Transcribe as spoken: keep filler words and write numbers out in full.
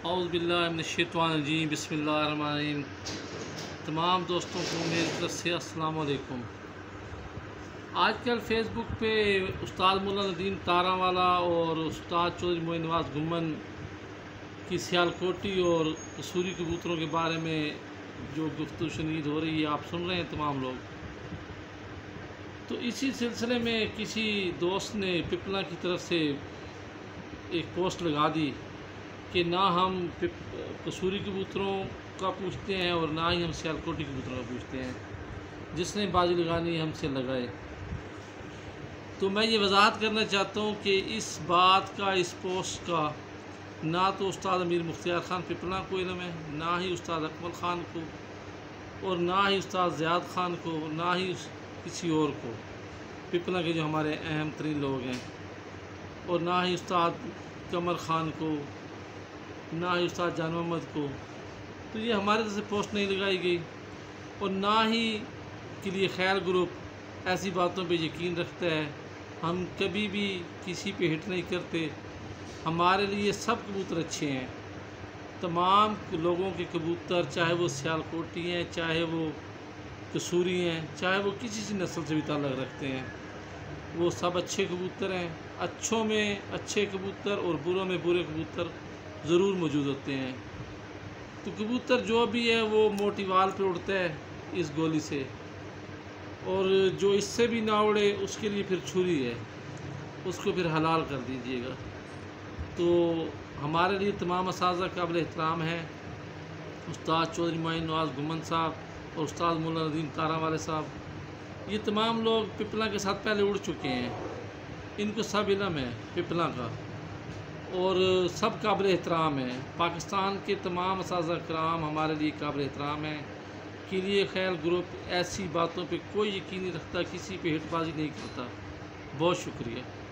औज़ुबिल्लाहिमिनश्शैतानिर्रजीम बिस्मिल्लाहिर्रहमानिर्रहीम। तमाम दोस्तों को मेरी तरफ से अस्सलाम वालेकुम। आजकल फ़ेसबुक पे उस्ताद मुल्ला नदीम तारावाला और उस्ताद चौधरी मोइन नवाज़ गुम्मन की सियालकोटी और कसूरी कबूतरों के बारे में जो गुफ्तगू शनीद हो रही है आप सुन रहे हैं तमाम लोग। तो इसी सिलसिले में किसी दोस्त ने पिपला की तरफ से एक पोस्ट लगा दी कि ना हम कसूरी कबूतरों का पूछते हैं और ना ही हम सियालकोटी कबूतरों का पूछते हैं, जिसने बाजी लगानी हमसे लगाए। तो मैं ये वजाहत करना चाहता हूँ कि इस बात का, इस पोस्ट का ना तो उस्ताद अमीर मुख्तियार ख़ान पिपला को इल्म है, ना ही उस्ताद अकमल ख़ान को, और ना ही उस्ताद ज़ियाद ख़ान को, ना ही किसी और को, पिपला के जो हमारे अहम तरीन लोग हैं, और ना ही उस्ताद कमर ख़ान को, ना ही उस्ताद जान मोहम्मद को। तो ये हमारे तरफ से पोस्ट नहीं लगाई गई, और ना ही के लिए खैर ग्रुप ऐसी बातों पे यकीन रखता है। हम कभी भी किसी पे हिट नहीं करते। हमारे लिए सब कबूतर अच्छे हैं। तमाम लोगों के कबूतर, चाहे वो सियालकोटी हैं, चाहे वो कसूरी हैं, चाहे वो किसी सी नस्ल से भी ताल्लुक़ रखते हैं, वो सब अच्छे कबूतर हैं। अच्छों में अच्छे कबूतर और बुरों में बुरे कबूतर ज़रूर मौजूद होते हैं। तो कबूतर जो भी है वो मोटी वाल पे उड़ता है इस गोली से, और जो इससे भी ना उड़े उसके लिए फिर छुरी है, उसको फिर हलाल कर दीजिएगा। तो हमारे लिए तमाम असातिज़ा काबिल एहतराम हैं। उस्ताद चौधरी मोइन नवाज़ गुम्मन साहब और उस्ताद मुल्ला नदीम तारावाला साहब, ये तमाम लोग पिपला के साथ पहले उड़ चुके हैं। इनको सब इल्म है पिपला का, और सब काबिल एहतराम है। पाकिस्तान के तमाम असातिज़ा कराम हमारे लिए काबिल एहतराम है। के लिए खैर ग्रुप ऐसी बातों पे कोई यकीन नहीं रखता, किसी पे हिटबाजी नहीं करता। बहुत शुक्रिया।